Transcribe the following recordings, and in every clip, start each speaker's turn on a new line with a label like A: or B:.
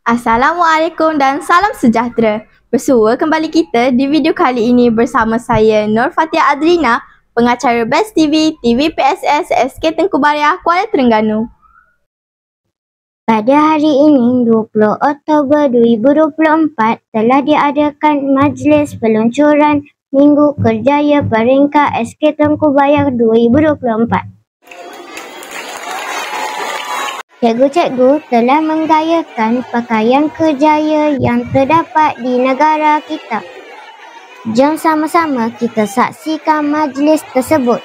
A: Assalamualaikum dan salam sejahtera. Bersua kembali kita di video kali ini bersama saya Nur Fatia Adrina, pengacara Best TV, TV PSS SK Tengku Baria, Kuala Terengganu.
B: Pada hari ini, 20 Oktober 2024, telah diadakan Majlis Peluncuran Minggu Kerjaya Peringkat SK Tengku Baria 2024. Cikgu-cikgu telah menggayakan pakaian kerjaya yang terdapat di negara kita. Jom sama-sama kita saksikan majlis tersebut.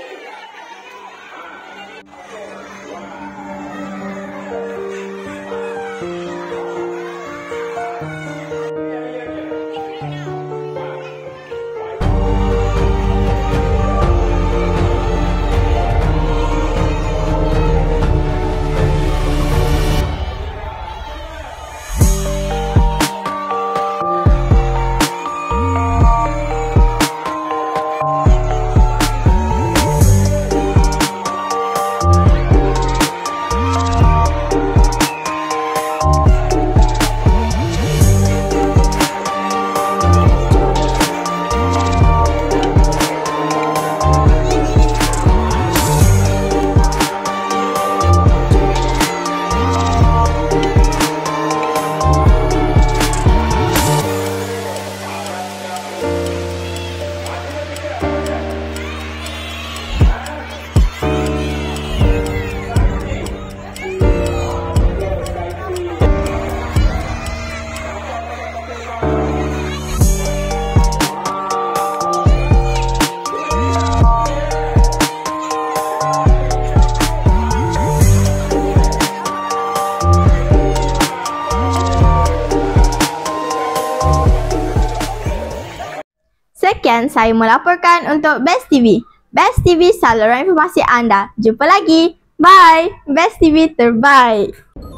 A: Sekian saya melaporkan untuk Best TV. Best TV, saluran informasi anda. Jumpa lagi. Bye. Best TV terbaik.